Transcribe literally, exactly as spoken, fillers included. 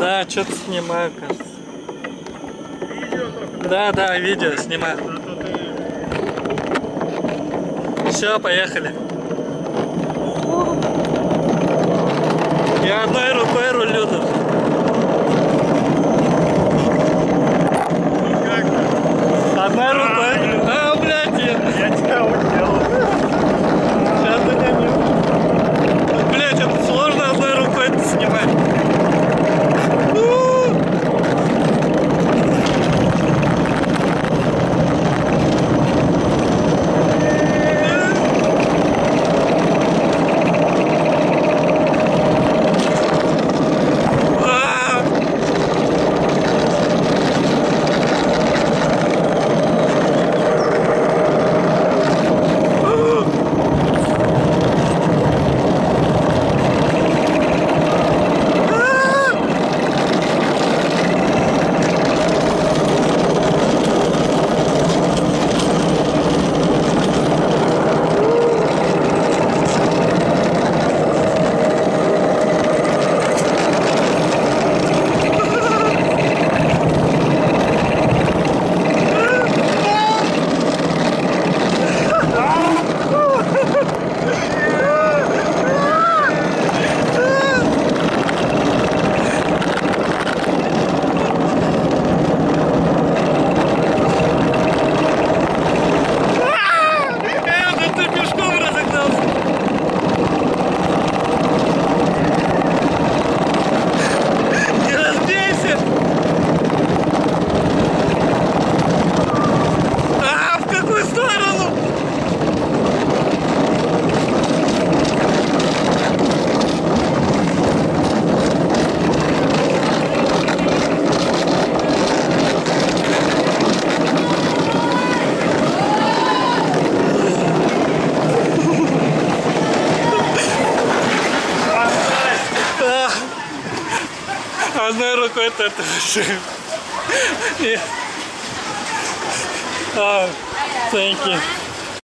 Да, что-то снимаю, кажется. Видео только? Да, да, видео снимаю. Все, поехали. Я одной рукой рулю тут. Одной рукой. А, блядь, я, Я тебя уделал. сейчас догоню. Блядь, это сложно одной рукой снимать. Одной рукой это вообще. Ah, thank you.